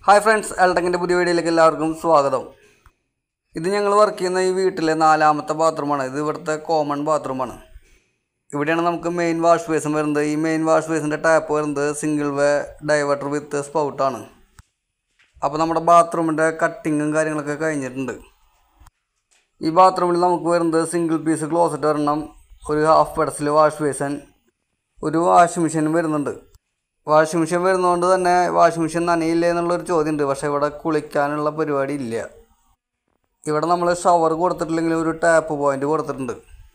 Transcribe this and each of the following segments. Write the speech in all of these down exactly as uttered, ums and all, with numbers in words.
Hi friends, എൽടെക്കിൻ്റെ പുതിയ വീഡിയോയിലേക്ക് എല്ലാവർക്കും സ്വാഗതം. ഇത് ഞങ്ങൾ വർക്ക് ചെയ്യുന്ന ഈ വീട്ടിലെ നാലാമത്തെ ബാത്റൂമാണ്. ഇത് ഇവിടുത്തെ കോമൺ ബാത്റൂമാണ്. ഇവിടെയാണ് നമുക്ക് മെയിൻ വാഷ് ബേസും വരുന്നത്. ഈ മെയിൻ വാഷ് ബേസിൻ്റെ ടാപ്പ് വരുന്നത് സിംഗിൾ വേ ഡൈവേർട്ടർ വിത്ത് സ്പൗട്ടാണ്. അപ്പോൾ നമ്മുടെ ബാത്റൂമിൻ്റെ കട്ടിങ്ങും കാര്യങ്ങളൊക്കെ കഴിഞ്ഞിട്ടുണ്ട്. ഈ ബാത്റൂമിൽ നമുക്ക് വരുന്നത് സിംഗിൾ പീസ് ക്ലോസറ്റ് ഒരെണ്ണം, ഒരു ഹാഫ് പെഡസിൽ വാഷ് ബേസൻ, ഒരു വാഷിംഗ് മെഷീൻ വരുന്നുണ്ട്. വാഷിംഗ് മെഷീൻ വരുന്നതുകൊണ്ട് തന്നെ വാഷിംഗ് മെഷീൻ നനയില്ലേ എന്നുള്ളൊരു ചോദ്യമുണ്ട്. പക്ഷേ ഇവിടെ കുളിക്കാനുള്ള പരിപാടി ഇല്ല. ഇവിടെ നമ്മൾ ഷവർ കൊടുത്തിട്ടില്ലെങ്കിലും ഒരു ടാപ്പ് പോയിൻ്റ് കൊടുത്തിട്ടുണ്ട്.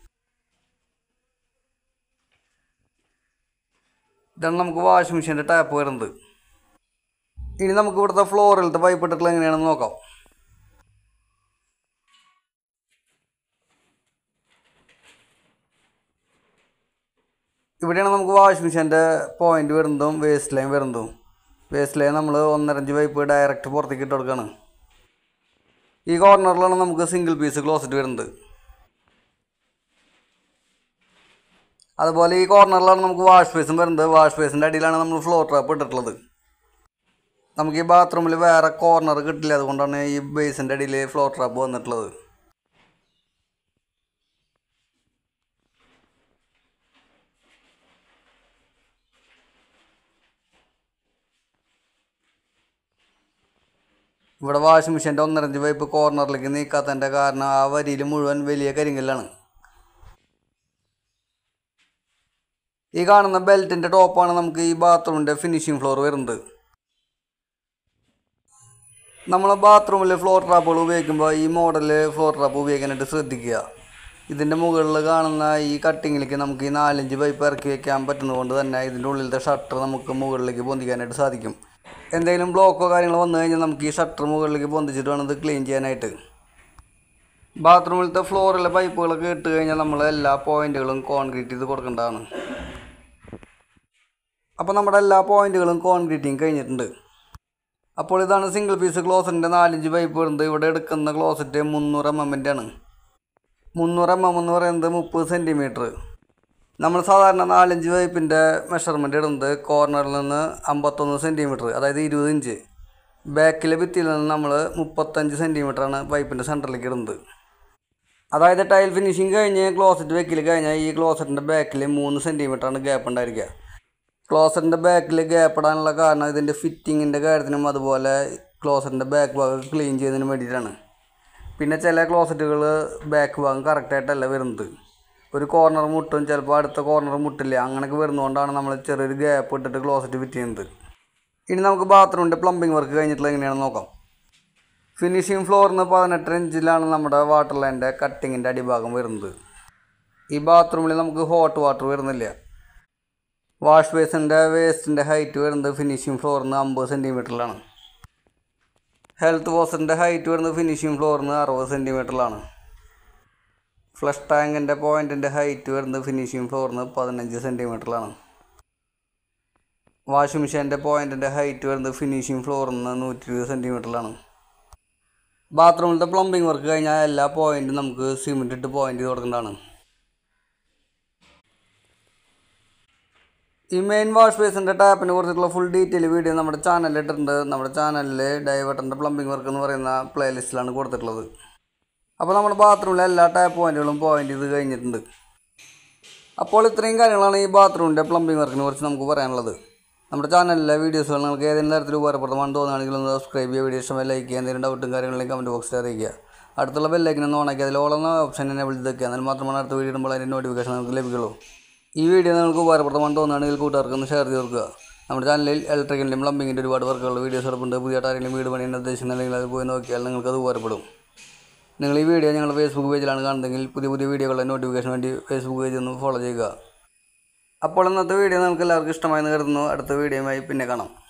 ഇതാണ് നമുക്ക് വാഷിംഗ് മെഷീൻ്റെ ടാപ്പ് വരുന്നത്. ഇനി നമുക്ക് ഇവിടുത്തെ ഫ്ലോറിലത്തെ പൈപ്പ് ഇട്ടിട്ടുള്ള എങ്ങനെയാണെന്ന് നോക്കാം. ഇവിടെയാണ് നമുക്ക് വാഷിംഗ് മെഷീൻ്റെ പോയിൻ്റ് വരുന്നതും വേസ്റ്റ് ലൈൻ വരുന്നതും. വേസ്റ്റ് ലൈൻ നമ്മൾ ഒന്നരഞ്ച് പൈപ്പ് ഡയറക്റ്റ് പുറത്തേക്ക് ഇട്ട് കൊടുക്കുകയാണ്. ഈ കോർണറിലാണ് നമുക്ക് സിംഗിൾ പീസ് ക്ലോസറ്റ് വരുന്നത്. അതുപോലെ ഈ കോർണറിലാണ് നമുക്ക് വാഷ് ബേസും വരുന്നത്. വാഷ് ബേസിൻ്റെ അടിയിലാണ് നമ്മൾ ഫ്ലോർ ട്രാപ്പ് ഇട്ടിട്ടുള്ളത്. നമുക്ക് ഈ ബാത്റൂമിൽ വേറെ കോർണർ കിട്ടില്ല, അതുകൊണ്ടാണ് ഈ ബേസിൻ്റെ അടിയിൽ ഫ്ലോർ ട്രാപ്പ് വന്നിട്ടുള്ളത്. ഇവിടെ വാഷിംഗ് മെഷീൻ്റെ ഒന്നരഞ്ച് പൈപ്പ് കോർണറിലേക്ക് നീക്കാത്തതിൻ്റെ കാരണം ആ വരിയിൽ മുഴുവൻ വലിയ കരിങ്കല്ലാണ്. ഈ കാണുന്ന ബെൽറ്റിൻ്റെ ടോപ്പാണ് നമുക്ക് ഈ ബാത്റൂമിൻ്റെ ഫിനിഷിംഗ് ഫ്ലോർ വരുന്നത്. നമ്മൾ ബാത്റൂമിൽ ഫ്ലോർ ട്രാപ്പുകൾ ഉപയോഗിക്കുമ്പോൾ ഈ മോഡൽ ഫ്ലോർ ട്രാപ്പ് ഉപയോഗിക്കാനായിട്ട് ശ്രദ്ധിക്കുക. ഇതിൻ്റെ മുകളിൽ കാണുന്ന ഈ കട്ടിങ്ങിലേക്ക് നമുക്ക് ഈ നാലഞ്ച് പൈപ്പ് ഇറക്കി വയ്ക്കാൻ പറ്റുന്നതുകൊണ്ട് തന്നെ ഇതിൻ്റെ ഉള്ളിലത്തെ ഷട്ടർ നമുക്ക് മുകളിലേക്ക് പൊന്തിക്കാനായിട്ട് സാധിക്കും. എന്തെങ്കിലും ബ്ലോക്കോ കാര്യങ്ങളോ വന്നു കഴിഞ്ഞാൽ നമുക്ക് ഈ ഷട്ടർ മുകളിലേക്ക് പൊന്തിച്ചിട്ട് വേണം ഇത് ക്ലീൻ ചെയ്യാനായിട്ട്. ബാത്റൂമിലത്തെ ഫ്ലോറിലെ പൈപ്പുകളൊക്കെ ഇട്ട് കഴിഞ്ഞാൽ നമ്മൾ എല്ലാ പോയിൻറ്റുകളും കോൺക്രീറ്റ് ചെയ്ത് കൊടുക്കേണ്ടതാണ്. അപ്പോൾ നമ്മുടെ എല്ലാ പോയിൻറ്റുകളും കോൺക്രീറ്റിങ് കഴിഞ്ഞിട്ടുണ്ട്. അപ്പോൾ ഇതാണ് സിംഗിൾ പീസ് ക്ലോസറ്റിൻ്റെ നാലഞ്ച് പൈപ്പ് വരുന്നത്. ഇവിടെ എടുക്കുന്ന ക്ലോസറ്റ് മുന്നൂറ് എം എമ്മിൻ്റെ ആണ്. മുന്നൂറ് എം എം എന്ന് പറയുന്നത് മുപ്പത് സെൻറ്റിമീറ്റർ. നമ്മൾ സാധാരണ നാലഞ്ച് പൈപ്പിൻ്റെ മെഷർമെൻറ്റ് ഇടുന്നത് കോർണറിൽ നിന്ന് അമ്പത്തൊന്ന് സെൻറ്റിമീറ്റർ, അതായത് ഇരുപത് ഇഞ്ച്. ബാക്കിലെ ഭിത്തിയിൽ നിന്ന് നമ്മൾ മുപ്പത്തഞ്ച് സെൻറ്റിമീറ്ററാണ് പൈപ്പിൻ്റെ സെൻറ്ററിലേക്ക് ഇടുന്നത്. അതായത് ടൈൽ ഫിനിഷിങ് കഴിഞ്ഞ് ക്ലോസറ്റ് വെക്കിൽ കഴിഞ്ഞാൽ ഈ ക്ലോസറ്റിൻ്റെ ബാക്കിൽ മൂന്ന് സെൻറ്റിമീറ്ററാണ് ഗ്യാപ്പ് ഉണ്ടായിരിക്കുക. ക്ലോസറ്റിൻ്റെ ബാക്കിൽ ഗ്യാപ്പ് ഇടാനുള്ള കാരണം ഇതിൻ്റെ ഫിറ്റിങ്ങിൻ്റെ കാര്യത്തിനും അതുപോലെ ക്ലോസറ്റിൻ്റെ ബാക്ക് ഭാഗം ക്ലീൻ ചെയ്യുന്നതിന് വേണ്ടിയിട്ടാണ്. പിന്നെ ചില ക്ലോസറ്റുകൾ ബാക്ക് ഭാഗം കറക്റ്റായിട്ടല്ല വരുന്നത്. ഒരു കോർണർ മുട്ടും, ചിലപ്പോൾ അടുത്ത കോർണർ മുട്ടില്ല. അങ്ങനെയൊക്കെ വരുന്നതുകൊണ്ടാണ് നമ്മൾ ചെറിയൊരു ഗ്യാപ്പ് ഇട്ടിട്ട് ക്ലോസറ്റ് ഫിറ്റ് ചെയ്യുന്നത്. ഇനി നമുക്ക് ബാത്റൂമിൻ്റെ പ്ലംബിംഗ് വർക്ക് കഴിഞ്ഞിട്ടുള്ള എങ്ങനെയാണെന്ന് നോക്കാം. ഫിനിഷിംഗ് ഫ്ലോറിന് പതിനെട്ട് ഇഞ്ചിലാണ് നമ്മുടെ വാട്ടർ ലൈൻ്റെ കട്ടിങ്ങിൻ്റെ അടിഭാഗം വരുന്നത്. ഈ ബാത്റൂമിൽ നമുക്ക് ഹോട്ട് വാട്ടർ വരുന്നില്ല. വാഷ് ബേസിൻ്റെ വേസ്റ്റിൻ്റെ ഹൈറ്റ് വരുന്നത് ഫിനിഷിംഗ് ഫ്ലോറിന് അമ്പത് സെൻറ്റിമീറ്ററിലാണ്. ഹെൽത്ത് വാഷിൻ്റെ ഹൈറ്റ് വരുന്നത് ഫിനിഷിംഗ് ഫ്ലോറിന് അറുപത് സെൻറ്റിമീറ്ററിലാണ്. ഫ്ലഷ് ടാങ്കിൻ്റെ പോയിൻറ്റിൻ്റെ ഹൈറ്റ് വരുന്നത് ഫിനിഷിംഗ് ഫ്ലോറിന് പതിനഞ്ച് സെൻറ്റിമീറ്ററിലാണ്. വാഷിംഗ് മെഷീൻ്റെ പോയിൻറ്റിൻ്റെ ഹൈറ്റ് വരുന്നത് ഫിനിഷിംഗ് ഫ്ലോറിന് നൂറ്റി ഇരുപത് സെൻറ്റിമീറ്ററിലാണ്. ബാത്റൂമിലത്തെ പ്ലംബിംഗ് വർക്ക് കഴിഞ്ഞാൽ എല്ലാ പോയിൻറ്റും നമുക്ക് സിമെൻറ്റ് ഇട്ട് പോയിൻറ്റ് ചെയ്ത് കൊടുക്കേണ്ടതാണ്. ഈ മെയിൻ വാഷ് ബേസിൻ്റെ ടാപ്പിനെ കുറിച്ചിട്ടുള്ള ഫുൾ ഡീറ്റെയിൽ വീഡിയോ നമ്മുടെ ചാനലിൽ ഇട്ടിട്ടുണ്ട്. നമ്മുടെ ചാനലിൽ ഡൈവേർട്ടറിൻ്റെ പ്ലംബിംഗ് വർക്ക് എന്ന് പറയുന്ന പ്ലേലിസ്റ്റിലാണ് കൊടുത്തിട്ടുള്ളത്. അപ്പോൾ നമ്മുടെ ബാത്റൂമിലെ എല്ലാ ടാപ്പ് പോയിൻറ്റുകളും പോയിൻ്റ് ചെയ്ത് കഴിഞ്ഞിട്ടുണ്ട്. അപ്പോൾ ഇത്രയും കാര്യങ്ങളാണ് ഈ ബാത്റൂമിൻ്റെ പ്ലംബിംഗ് വർക്കിനെ കുറിച്ച് നമുക്ക് പറയാനുള്ളത്. നമ്മുടെ ചാനലിലെ വീഡിയോസുകൾ നിങ്ങൾക്ക് ഏതെങ്കിലും തരത്തിൽ ഉപകാരപ്രദമാണെന്ന് തോന്നുകയാണെങ്കിൽ ഒന്ന് സബ്സ്ക്രൈബ് ചെയ്യുക, വീഡിയോ ഇഷ്ടമായി ലൈക്ക് ചെയ്യുക, എന്തെങ്കിലും ഡൗട്ടും കാര്യങ്ങളിലേക്ക് കമൻറ്റ് ബോക്സിൽ അറിയിക്കുക. അടുത്തുള്ള ബെല്ലൈക്കൻ ഓണാക്കി അതിൽ ഓളെന്ന ഓപ്ഷൻ എന്നെ വിളിച്ച് വെക്കുക. എന്നാൽ മാത്രമാണ് അടുത്ത വീഡിയോ ഇടുമ്പോൾ അതിൻ്റെ നോട്ടിഫിക്കേഷൻ നിങ്ങൾക്ക് ലഭിക്കുള്ളൂ. ഈ വീഡിയോ നിങ്ങൾക്ക് ഉപകാരപ്രദമാണെന്ന് തോന്നുകയാണെങ്കിൽ കൂട്ടുകാർക്ക് ഒന്ന് ഷെയർ ചെയ്ത് കൊടുക്കുക. നമ്മുടെ ചാനലിൽ ഇലക്ട്രിക്കലിൻ്റെയും പ്ലംബിങ്ങിൻ്റെ ഒരുപാട് വർക്കുകൾ വീഡിയോസ് എടുപ്പുണ്ട്. പുതിയ ആരെങ്കിലും വീട് പണിയാൻ ഉദ്ദേശിക്കുന്നുണ്ടെങ്കിൽ അത് പോയി നോക്കിയാൽ നിങ്ങൾക്കത് ഉപകാരപ്പെടും. നിങ്ങൾ ഈ വീഡിയോ ഞങ്ങളുടെ ഫേസ്ബുക്ക് പേജിലാണ് കാണുന്നതെങ്കിൽ പുതിയ പുതിയ വീഡിയോകളുടെ നോട്ടിഫിക്കേഷൻ വേണ്ടി ഫേസ്ബുക്ക് പേജ് ഒന്ന് ഫോളോ ചെയ്യുക. അപ്പോൾ ഇന്നത്തെ വീഡിയോ നിങ്ങൾക്ക് എല്ലാവർക്കും ഇഷ്ടമായെന്ന് കരുതുന്നു. അടുത്ത വീഡിയോയുമായി പിന്നെ കാണാം.